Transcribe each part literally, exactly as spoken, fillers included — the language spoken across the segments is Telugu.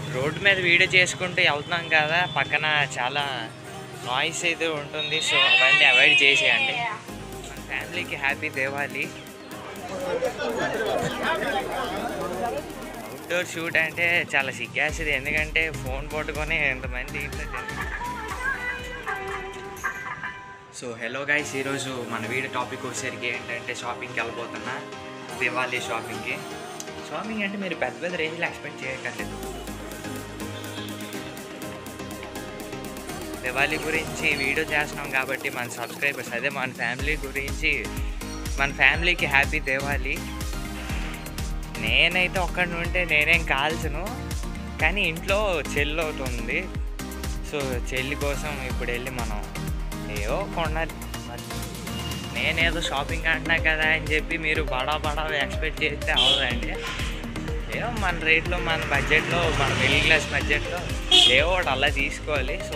రోడ్డు మీద వీడియో చేసుకుంటూ వెళ్తున్నాం కదా, పక్కన చాలా నాయిస్ అయితే ఉంటుంది. సో అవన్నీ అవాయిడ్ చేసేయండి. మన ఫ్యామిలీకి హ్యాపీ దివాళీ. అవుట్డోర్ షూట్ అంటే చాలా సిగ్గేస్తుంది, ఎందుకంటే ఫోన్ పట్టుకొని ఎంతమంది. సో హలో గైస్, ఈరోజు మన వీడియో టాపిక్ వచ్చేసరికి ఏంటంటే షాపింగ్కి వెళ్ళిపోతున్నా. దివాళీ షాపింగ్కి. షాపింగ్ అంటే మీరు పెద్ద పెద్ద రేంజ్లో ఎక్స్పెక్ట్ చేయకండి. దివాళీ గురించి వీడియో చేస్తున్నాం కాబట్టి మన సబ్స్క్రైబర్స్, అదే మన ఫ్యామిలీ గురించి, మన ఫ్యామిలీకి హ్యాపీ దివాళీ. నేనైతే ఒక్కడి ఉంటే నేనేం కాల్చను, కానీ ఇంట్లో చెల్లి అవుతుంది. సో చెల్లి కోసం ఇప్పుడు వెళ్ళి మనం ఏవో కొనాలి. నేనేదో షాపింగ్ అంటున్నా కదా అని చెప్పి మీరు బడా బడా ఎక్స్పెక్ట్ చేస్తే అవ్వదండి. ఏవో మన రేట్లో, మన బడ్జెట్లో, మన మిడిల్ క్లాస్ బడ్జెట్లో ఏవో ఒకటి అలా తీసుకోవాలి. సో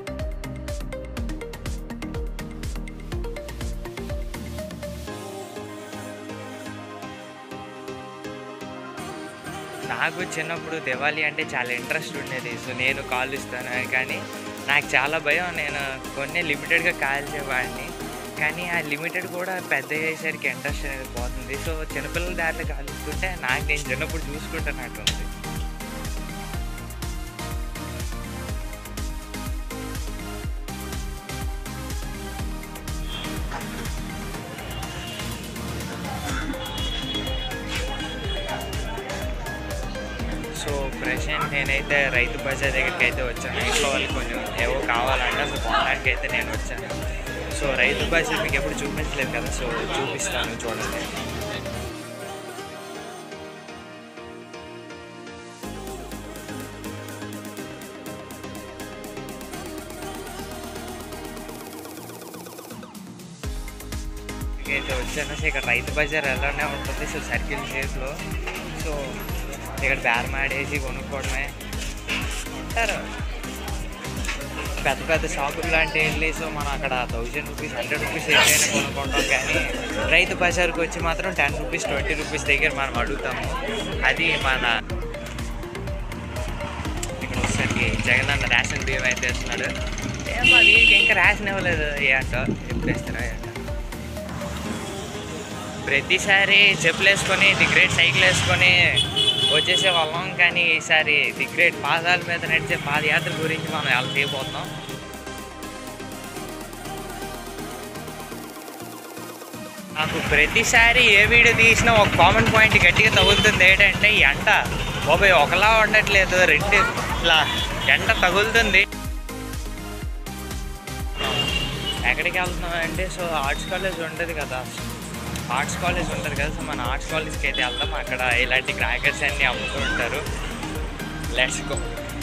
నాకు చిన్నప్పుడు దివాళీ అంటే చాలా ఇంట్రెస్ట్ ఉండేది. సో నేను కాలుస్తాను, కానీ నాకు చాలా భయం. నేను కొన్ని లిమిటెడ్గా కాల్చేవాడిని, కానీ ఆ లిమిటెడ్ కూడా పెద్ద అయ్యేసరికి ఇంట్రెస్ట్ అనేది పోతుంది. సో చిన్నపిల్లల దాంట్లో కాలుస్తుంటే నాకు నేను చిన్నప్పుడు చూసుకుంటున్నట్టుంది. సో ప్రెసెంట్ నేనైతే రైతు బజార్ దగ్గరికి అయితే వచ్చాను. ఇంట్లో వాళ్ళకి కొంచెం ఏవో కావాలంటే సో కొనడానికి అయితే నేను వచ్చాను. సో రైతు బజార్ మీకు ఎప్పుడు చూపించలేదు కదా, సో చూపిస్తాను చూడండి. అయితే వచ్చాను. సో ఇక్కడ రైతు బజార్ ఎలానే ఉంటుంది, సో సర్కిల్ షేప్లో. సో ఇక్కడ బేరం ఆడేసి కొనుక్కోవడమే ఉంటారు. పెద్ద పెద్ద షాపులు లాంటి వెళ్ళి సో మనం అక్కడ థౌజండ్ రూపీస్, హండ్రెడ్ రూపీస్ ఏదైనా కొనుక్కుంటాం, కానీ రైతు బజార్కి వచ్చి మాత్రం టెన్ రూపీస్, ట్వంటీ రూపీస్ దగ్గర మనం అడుగుతాము. అది మన ఇక్కడ వచ్చేసరికి జగన్ అన్న రేషన్ బియ్యం అయితే ఇస్తున్నాడు. ఏమో వీరికి ఇంకా రేషన్ ఇవ్వలేదు, ఏ అంట ఎప్పుడు ఇస్తారా ఏంట. ప్రతిసారి చెప్పులు వేసుకొని ది గ్రేట్ సైకిల్ వేసుకొని వచ్చేసే వాళ్ళం, కానీ ఈసారి ది గ్రేట్ పాదాల మీద నడిచే పాదయాత్ర గురించి మనం ఎలా చేయబోతున్నాం. నాకు ప్రతిసారి ఏ వీడియో తీసినా ఒక కామన్ పాయింట్ గట్టిగా తగులుతుంది. ఏంటంటే ఈ ఎండ బాబాయ్ ఒకలా ఉండట్లేదు, రెండు ఇట్లా ఎండ తగులుతుంది. ఎక్కడికి వెళ్తున్నాం అంటే సో ఆర్ట్స్ కాలేజ్ ఉంటుంది కదా, ఆర్ట్స్ కాలేజ్ ఉంటుంది కదా, సో మన ఆర్ట్స్ కాలేజ్కి అయితే వెళ్దాం. అక్కడ ఇలాంటి క్రాకర్స్ అన్నీ అమ్ముతూ ఉంటారు. Let's go.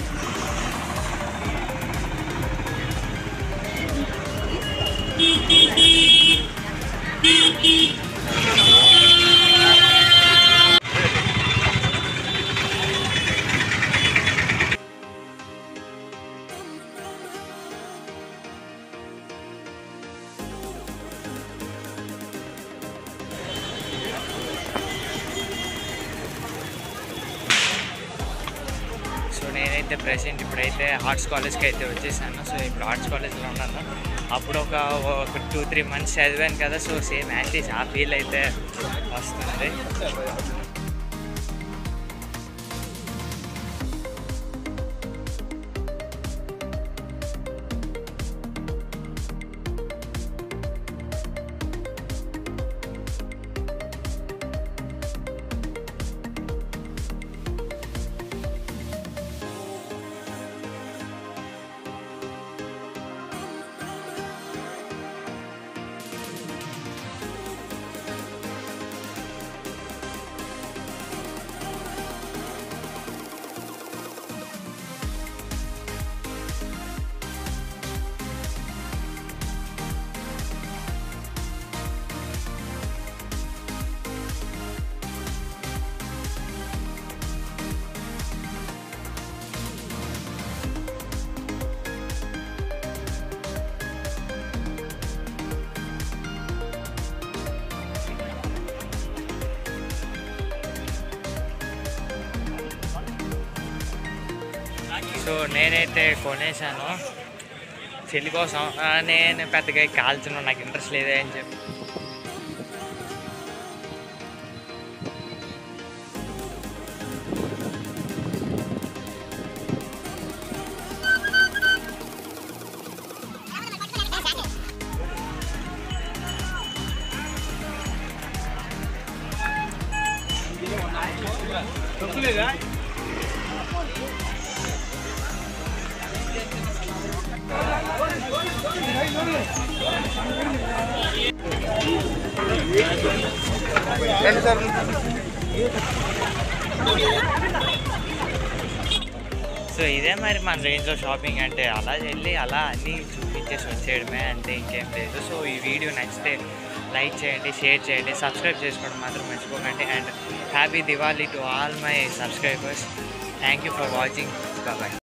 నేనైతే ప్రెసెంట్ ఇప్పుడైతే ఆర్ట్స్ కాలేజ్కి అయితే వచ్చేసాను. సో ఇప్పుడు ఆర్ట్స్ కాలేజ్లో ఉన్నాను. అప్పుడు ఒక ఒక టూ త్రీ మంత్స్ చదివాను కదా, సో సేమ్ యాక్టీస్ ఆ ఫీల్ అయితే వస్తుంది. సో నేనైతే కొనేసాను చెల్లి కోసం. నేను పెద్దగా కాల్చిన నాకు ఇంట్రెస్ట్ లేదే అని చెప్పి సో ఇదే మరి మన రేంజ్లో షాపింగ్ అంటే. అలా వెళ్ళి అలా అన్నీ చూపించేసి వచ్చేయడమే అంతే, ఇంకేం లేదు. సో ఈ వీడియో నచ్చితే లైక్ చేయండి, షేర్ చేయండి, సబ్స్క్రైబ్ చేసుకోవడం మాత్రం మర్చిపోకండి. And happy Diwali to all my subscribers. Thank you for watching. Bye.